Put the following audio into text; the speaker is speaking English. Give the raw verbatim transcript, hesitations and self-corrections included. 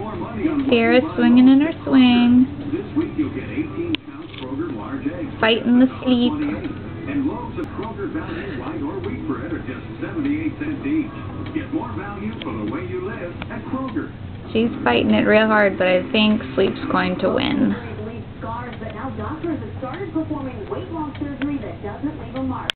Sapphira's swinging in her swing, fighting the sleep. And loaves of Kroger value white or wheat bread are just seventy-eight cents each. Get more value for the way you live at Kroger. She's fighting it real hard, but I think sleep's going to win. But now doctors have started performing weight loss